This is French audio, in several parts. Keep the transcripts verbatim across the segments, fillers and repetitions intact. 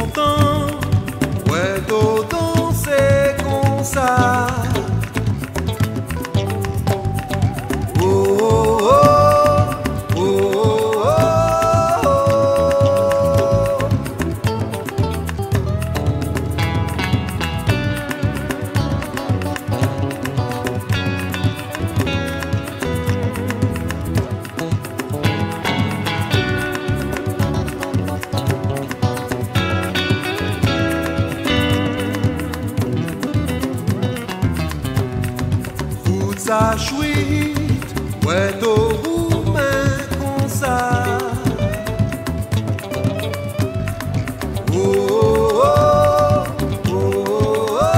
content, ouais, d'eau danser comme ça. Oh, oh, oh, oh, oh, oh. Ça chouite, ouais, d'eau roumain comme ça. Oh, oh, oh, oh, oh.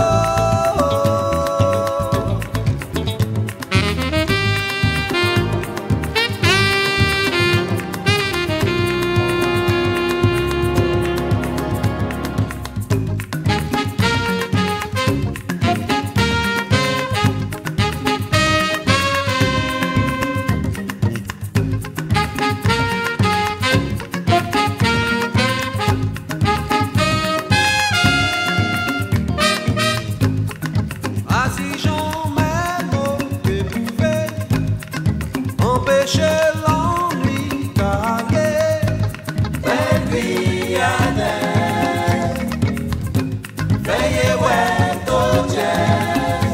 Empêcher l'ennui d'aller vers Vianney. Veillez, ouais, d'audier.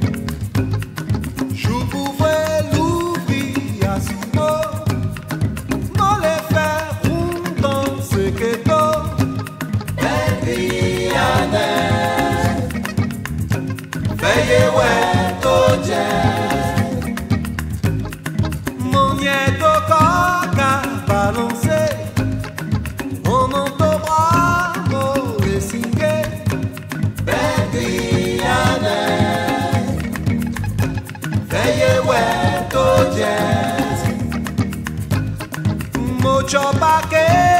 Je pouvais l'ouvrir à ce mot, m'en les faire roule dans ce ghetto. Vers Vianney. Veillez, ouais, d'audier. On entend bravo et singer Vianney. Veillez ouais, to jazz. Mucho pa' que